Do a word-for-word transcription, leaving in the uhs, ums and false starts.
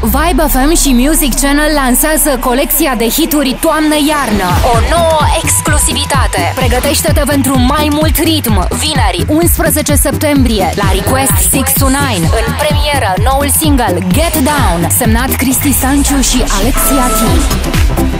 Vibe F M și Music Channel lansează colecția de hituri toamnă-iarnă. O nouă exclusivitate. Pregătește-te pentru mai mult ritm. Vineri, unsprezece septembrie, la Request șase to nouă. În premieră, noul single Get Down, semnat Cristi Sanciu și Alexia T.